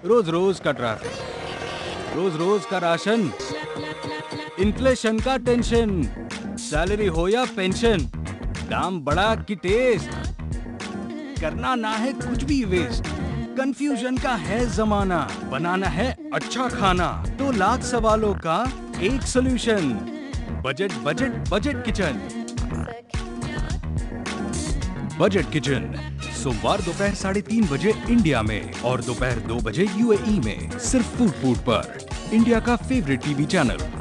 रोज रोज का ट्रैफिक, रोज रोज का राशन, इन्फ्लेशन का टेंशन, सैलरी हो या पेंशन, दाम बढ़ा कि टेस्ट, करना ना है कुछ भी वेस्ट। कंफ्यूजन का है जमाना, बनाना है अच्छा खाना तो लाख सवालों का एक solution. Budget budget budget kitchen. Budget kitchen सोमवार दोपहर 3:30 बजे इंडिया में और दोपहर 2 बजे यूएई में, सिर्फ फूड पर, इंडिया का फेवरेट टीवी चैनल।